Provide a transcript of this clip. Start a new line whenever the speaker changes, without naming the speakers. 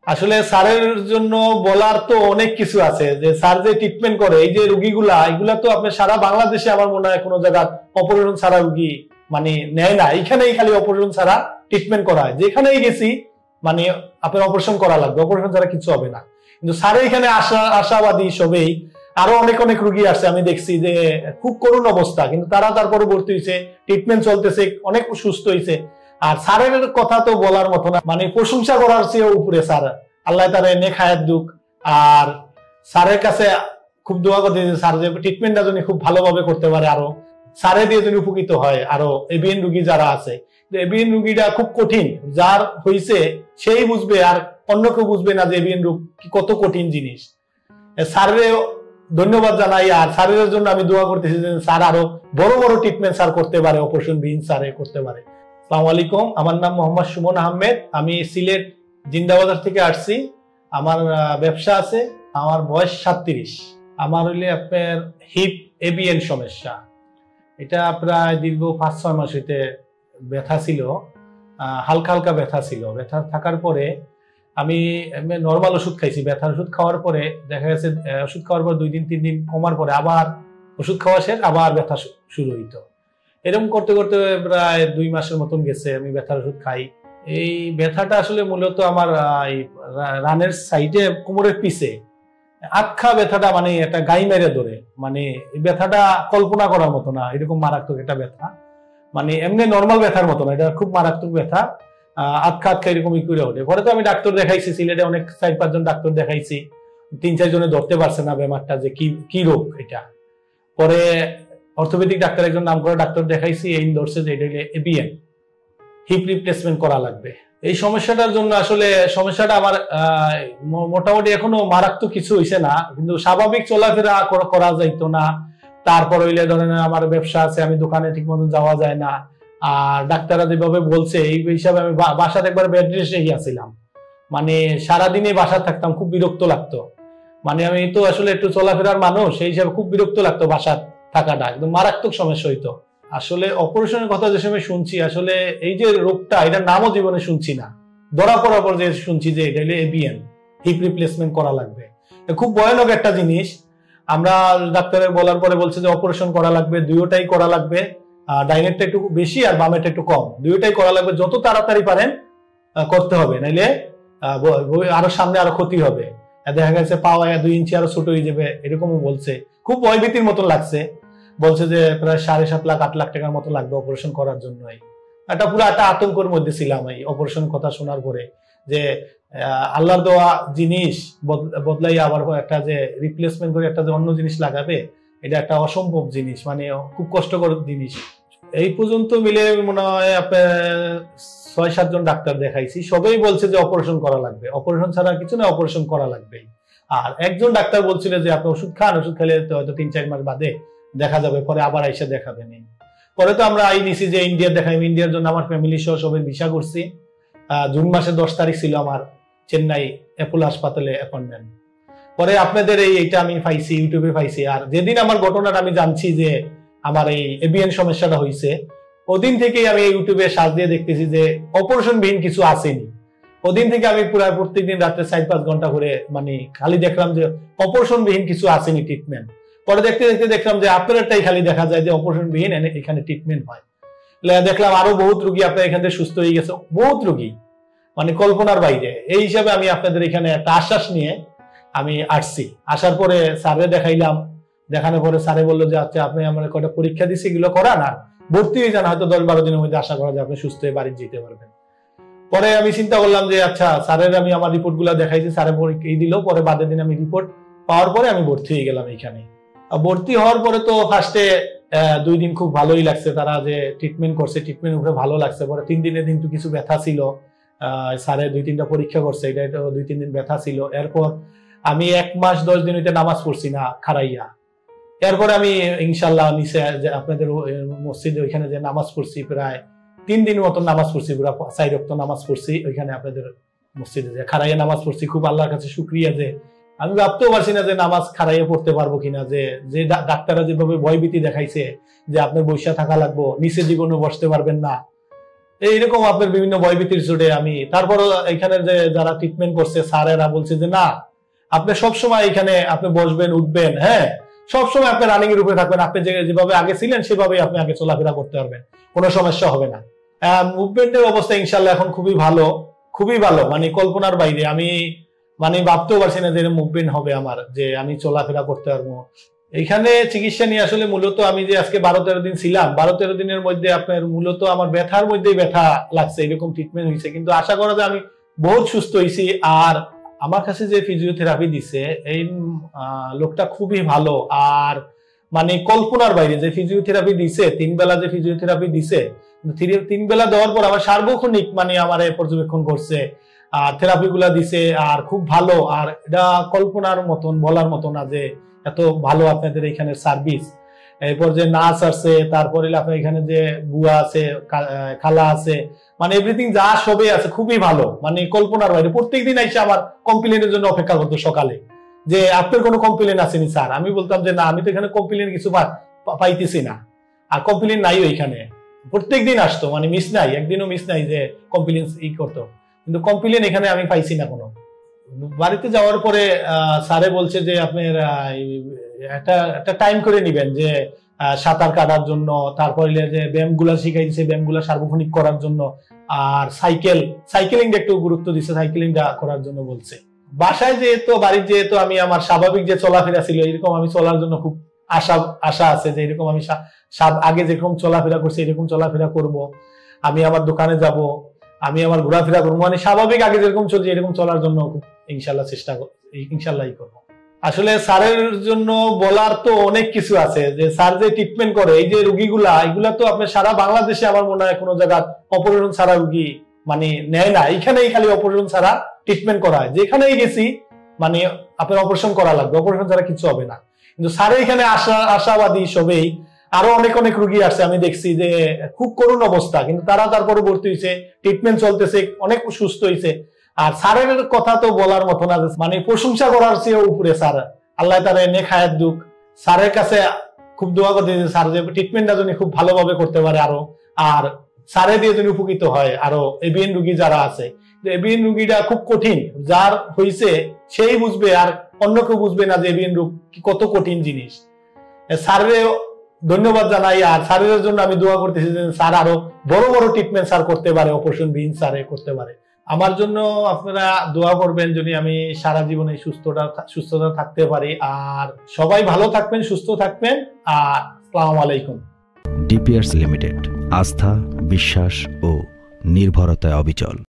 আসলে স্যারের জন্য বলার তো অনেক কিছু আছে, যে স্যার যে ট্রিটমেন্ট করে এই যে রুগীগুলা, এগুলা তো আপনার সারা বাংলাদেশে আমার মনে হয় কোনো জায়গা অপারেশন ছাড়া রুগী মানে নেয় না, এখানেই খালি অপারেশন ছাড়া ট্রিটমেন্ট করা হয়। যেখানেই গেছি মানে আপনার অপারেশন করা লাগবে, অপারেশন ছাড়া কিছু হবে না। কিন্তু স্যার এখানে আশাবাদী সবেই। আরো অনেক অনেক রুগী আসছে, আমি দেখছি যে খুব করুণ অবস্থা, কিন্তু তারা তারপরে ভর্তি হয়েছে, ট্রিটমেন্ট চলতেছে, অনেক সুস্থ হয়েছে। আর স্যারের কথা তো বলার মতো না, মানে প্রশংসা করার চেয়ে উপরে স্যার। আল্লাহ তার নেক হায়াত দুক। আর স্যারের কাছে খুব দোয়া করতে, স্যার যে ট্রিটমেন্টটা যদি খুব ভালোভাবে করতে পারে, আরো স্যারে দিয়ে যদি উপকৃত হয় আরো এবিএন রুগী যারা আছে। এবিএন রুগীটা খুব কঠিন, যার হয়েছে সেই বুঝবে, আর অন্য কেউ বুঝবে না যে এবিএন রোগ কত কঠিন জিনিস। স্যারের ধন্যবাদ জানাই, আর স্যারের জন্য আমি দোয়া করতেছি যে স্যার আরো বড় বড় ট্রিটমেন্ট স্যার করতে পারে, অপারেশন বিহীন স্যারে করতে পারে। আসসালামু আলাইকুম, আমার নাম মোহাম্মদ সুমন আহমেদ, আমি সিলেট জিন্দাবাজার থেকে আসছি। আমার ব্যবসা আছে, আমার বয়স 37। আমার হইলে আপনার হিপ এবিএন সমস্যা, এটা প্রায় দীর্ঘ 5-6 মাস হইতে ব্যথা ছিল, হালকা হালকা ব্যথা ছিল। ব্যথা থাকার পরে আমি নর্মাল ওষুধ খাইছি। ব্যথার ওষুধ খাওয়ার পরে দেখা গেছে ওষুধ খাওয়ার পর 2 দিন 3 দিন কমার পরে আবার ওষুধ খাওয়া শেষ, আবার ব্যথা শুরু হইতো। এরকম করতে করতে প্রায় 2 মাসের মতন গেছে আমি ব্যথার ওষুধ খাই। এই ব্যথাটা আসলে মূলত আমার রানের সাইডে কোমরের পিছে আটখা ব্যথাটা, মানে একটা গাই মেরে ধরে, মানে এই ব্যথাটা কল্পনা করার মতো না, এরকম মারাত্মক একটা ব্যথা। মানে এমনি নর্মাল ব্যথার মতো না, এটা খুব মারাত্মক ব্যথা। আটকা আটকা এরকমই করে ওঠে। পরে তো আমি ডাক্তার দেখাইছি, সিলেটে অনেক 4-5 জন ডাক্তার দেখাইছি, 3-4 জনে ধরতে পারছে না ব্যাপারটা যে কি রোগ এটা। পরে অর্থোপেডিক ডাক্তার, একজন নাম করা ডাক্তার দেখাইছি, এই ধরছে যে এটা এবিএন, হিপ রিপ্লেসমেন্ট করা লাগবে। এই সমস্যাটার জন্য আসলে সমস্যাটা আমার মোটামুটি এখনো মারাত্মক কিছু হইছে না, কিন্তু স্বাভাবিক চলাফেরা করা যাইতো না। তারপর হইলে ধরেন আমার ব্যবসা আছে, আমি দোকানে ঠিক মতন যাওয়া যায় না। আর ডাক্তাররা যেভাবে বলছে এই হিসাবে আমি বাসাতে একবার বেড রেস্টে গিয়েছিলাম, মানে সারাদিনে বাসা থাকতাম, খুব বিরক্ত লাগতো। মানে আমি তো আসলে একটু চলাফেরার মানুষ, সেই হিসাবে খুব বিরক্ত লাগতো বাসা থাকাটা, একদম মারাত্মক সমস্যা হইতো। আসলে অপারেশনের কথা যে সময় শুনছি, আসলে এই যে রোগটা, এটার নামও জীবনে শুনছি না। ধরা পড়ার পর যে শুনছি যে এটা হলো এবিএন, হিপ রিপ্লেসমেন্ট করা লাগবে। খুব ভয়ানক একটা জিনিস। আমরা ডাক্তারের বলার পরে বলছে যে অপারেশন করা লাগবে, দুইটাই করা লাগবে। ডাইনেরটা একটু বেশি আর বামেরটা একটু কম, দুইটাই করা লাগবে, যত তাড়াতাড়ি পারেন করতে হবে, নাইলে আরো সামনে আরো ক্ষতি হবে। দেখা গেছে পাওয়া 2 ইঞ্চি আরো ছোট হয়ে যাবে, এরকমও বলছে। খুব ভয়ভীতির মতন লাগছে। বলছে যে প্রায় 7.5 লাখ টাকার মতো লাগবে অপারেশন করার জন্য। এটা পুরো একটা আতঙ্কের মধ্যে ছিলাম এই অপারেশন কথা শোনার পরে, যে আল্লাহর দেওয়া জিনিস বদলাই আবার একটা যে রিপ্লেসমেন্ট করে একটা যে অন্য জিনিস লাগাবে, এটা একটা অসম্ভব জিনিস, মানে খুব কষ্টকর জিনিস। এই পর্যন্ত মিলে মনে হয় আপনার 6-7 জন ডাক্তার দেখাইছি, সবাই বলছে যে অপারেশন করা লাগবে, অপারেশন ছাড়া কিছু না, অপারেশন করা লাগবে। আর একজন ডাক্তার বলছিল যে আপনি ওষুধ খান, ওষুধ খেলে হয়তো 3-4 মাস বাদে দেখা যাবে, পরে আবার আইসা দেখাবেন। পরে তো আমরা নিছি যে ইন্ডিয়া দেখাই। ইন্ডিয়ার জন্য আমার ফ্যামিলি সহ সবাই ভিসা করছি। জুন মাসের 10 তারিখ ছিল আমার চেন্নাই অ্যাপোলো হাসপাতালে অ্যাপয়েন্টমেন্ট। পরে আপনাদের এইটা আমি পাইছি, ইউটিউবে পাইছি। আর যেদিন আমার ঘটনাটা আমি জানছি যে আমার এই এবিএন সমস্যাটা হয়েছে, ওদিন থেকেই আমি ইউটিউবে সার্চ দিয়ে দেখতেছি যে অপারেশন বিহীন কিছু আসেনি। ওদিন থেকে আমি পুরো প্রত্যেকদিন রাত্রে 4-5 ঘন্টা করে মানে খালি দেখলাম যে অপারেশন বিহীন কিছু আসেনি ট্রিটমেন্ট। পরে দেখতে দেখতে দেখলাম যে আপনারটাই খালি দেখা যায় যে অপারেশন বিহীন এখানে ট্রিটমেন্ট হয়। দেখলাম আরো বহুত রোগী আপনার এখান থেকে সুস্থ হয়ে গেছে, বহুত রোগী, মানে কল্পনার বাইরে। এই হিসাবে আমি আপনাদের এখানে একটা আশ্বাস নিয়ে আমি আসছি। আসার পরে স্যারে দেখাইলাম, দেখানোর পরে স্যারে বললো যে আচ্ছা আপনি আমার কয়টা পরীক্ষা দিচ্ছি, এগুলো করান আর ভর্তি হয়ে যান, হয়তো 10-12 দিনের মধ্যে আশা করা যায় আপনি সুস্থ হয়ে বাড়ি যেতে পারবেন। পরে আমি চিন্তা করলাম যে আচ্ছা স্যারের আমি আমার রিপোর্ট গুলা দেখাইছি, স্যারে পরীক্ষা দিল। পরে বাদের দিন আমি রিপোর্ট পাওয়ার পরে আমি ভর্তি হয়ে গেলাম এখানে। ভর্তি হওয়ার পরে তো ফার্স্টে 2 দিন খুব ভালোই লাগছে, তারা যে ট্রিটমেন্ট করছে ট্রিটমেন্ট উপরে ভালো লাগছে। পরে 3 দিনের দিন তো কিছু ব্যথা ছিল, স্যারে 2-3টা পরীক্ষা করছে, এটা 2-3 দিন ব্যথা ছিল। এরপর আমি 1 মাস 10 দিন হইতে নামাজ পড়ছি না খারাইয়া। এরপরে আমি ইনশাল্লাহ নিচে আপনাদের মসজিদে ওইখানে যে নামাজ পড়ছি, প্রায় 3 দিন মতন নামাজ পড়ছি, পুরো 4 ওয়াক্ত নামাজ পড়ছি ওইখানে আপনাদের মসজিদে যে খারাইয়া নামাজ পড়ছি। খুব আল্লাহর কাছে শুকরিয়া যে আমি ভাবতেও পারছি না যে নামাজ খারাইয়া পড়তে পারবো কিনা, যে ডাক্তাররা যেভাবে ভয়ভীতি দেখাইছে যে আপনার বসে থাকা লাগবো, নিচে জীবনে বসতে পারবেন না, এইরকম আপনার বিভিন্ন ভয়ভীতির জোরে আমি তারপরও এখানে যে যারা ট্রিটমেন্ট করছে স্যারেরা বলছে যে না, আপনি সবসময় এখানে আপনি বসবেন উঠবেন, হ্যাঁ সবসময় আপনি রানিং এর উপরে থাকবেন, আপনি যেভাবে আগে ছিলেন সেভাবেই আপনি আগে চলাফেরা করতে পারবেন, কোনো সমস্যা হবে না। মুভমেন্টের অবস্থা ইনশাল্লাহ এখন খুবই ভালো, খুবই ভালো, মানে কল্পনার বাইরে। আমি মানে ভাবতেও পারছি না যে মুভমেন্ট হবে আমার, যে আমি চলাফেরা করতে পারবো। এখানে চিকিৎসা নিয়ে আসলে মূলত আমি যে আজকে 12-13 দিন ছিলাম, 12-13 দিনের মধ্যে আপনার মূলত আমার ব্যথার মধ্যেই ব্যথা লাগছে, এরকম ট্রিটমেন্ট হয়েছে। কিন্তু আশা করা যায় আমি বহুত সুস্থ হয়েছি। আর আমার কাছে যে ফিজিওথেরাপি দিছে এই লোকটা খুবই ভালো, আর মানে কল্পনার বাইরে যে ফিজিওথেরাপি দিছে, 3 বেলা যে ফিজিওথেরাপি দিছে, 3 বেলা দেওয়ার পর আমার সার্বক্ষণিক মানে আমার পর্যবেক্ষণ করছে, আর থেরাপি গুলা দিছে, আর খুব ভালো। আর এটা কল্পনার মতন, বলার মতো না যে এত ভালো আপনাদের এখানে সার্ভিস। এরপর যে নার্স আছে, তারপরে আপনার এখানে যে বুয়া আছে, খালা আছে, মানে এভরিথিং যা সবই আছে, খুবই ভালো, মানে কল্পনার বাইরে। প্রত্যেকদিন এসে আমার কমপ্লেনের জন্য অপেক্ষা করতো সকালে, যে আপনার কোনো কমপ্লেন আসেনি স্যার? আমি বলতাম যে না, আমি তো এখানে কমপ্লেন কিছু পাইতেছি না, আর কমপ্লেন নাই ওইখানে। প্রত্যেকদিন আসতো, মানে মিস নাই, একদিনও মিস নাই যে কমপ্লেন করতো, কিন্তু কমপ্লেন এখানে আমি পাইছি না কোনো। বাড়িতে যাওয়ার পরে স্যারে বলছে যে আপনার একটা টাইম করে নিবেন, যে সাঁতার কাটার জন্য, তারপরে যে ব্যায়াম গুলা শিখাই দিচ্ছে, ব্যায়াম গুলা সার্বক্ষণিক করার জন্য, আর সাইকেলিংটা একটু গুরুত্ব দিচ্ছে, সাইকেলিংটা করার জন্য বলছে। বাসায় যেহেতু, বাড়ির যেহেতু আমি আমার স্বাভাবিক যে চলাফেরা ছিল এরকম আমি চলার জন্য খুব আশা আছে, যে এরকম আমি আগে যেরকম চলাফেরা করছি এরকম চলাফেরা করব। আমি আমার দোকানে যাব, আমি আমার ঘোরাফেরা করবো, মানে স্বাভাবিক আগে যেরকম চলছে এরকম চলার জন্য ইনশাল্লাহ চেষ্টা ইনশাল্লাহই করবো। আসলে স্যারের জন্য বলার তো অনেক কিছু আছে, যে স্যার যে ট্রিটমেন্ট করে এই যে রুগীগুলা, এগুলা তো আপনার সারা বাংলাদেশে আমার মনে হয় কোনো জায়গা অপারেশন ছাড়া রুগী মানে নেয় না। এখানেই খালি অপারেশন ছাড়া ট্রিটমেন্ট করা হয়, যেখানেই গেছি মানে আপনার অপারেশন করা লাগবে, অপারেশন ছাড়া কিছু হবে না। কিন্তু স্যারের এখানে আশাবাদী সবেই। আরো অনেক অনেক রুগী আসছে, আমি দেখছি যে খুব করুণ অবস্থা, কিন্তু তারা তারপরে ভর্তি হয়েছে, ট্রিটমেন্ট চলতেছে, অনেক সুস্থ হয়েছে। আর স্যারের কথা তো বলার মতো না, মানে প্রশংসা করার চেয়ে উপরে স্যার। আল্লাহ তার নেক হায়াত দুক। স্যারের কাছে খুব দোয়া করতে, স্যার যে ট্রিটমেন্টটা যদি খুব ভালোভাবে করতে পারে আরো, আর স্যারে দিয়ে যদি উপকৃত হয় আরো এবিএন রুগী যারা আছে। এবিএন রুগীটা খুব কঠিন, যার হয়েছে সেই বুঝবে, আর অন্য কেউ বুঝবে না যে এবিএন রোগ কত কঠিন জিনিস। স্যারের ধন্যবাদ জানাই, আর স্যারের জন্য আমি দোয়া করতেছি যে স্যার আরো বড় বড় ট্রিটমেন্ট স্যার করতে পারে, অপারেশন বিহীন স্যারে করতে পারে। আমার জন্য আপনারা দোয়া করবেন যদি আমি সারা জীবনে সুস্থতা থাকতে পারি। আর সবাই ভালো থাকবেন, সুস্থ থাকবেন। আর আসসালামু আলাইকুম।
ডিপিআরস লিমিটেড, আস্থা, বিশ্বাস ও নির্ভরতায় অবিচল।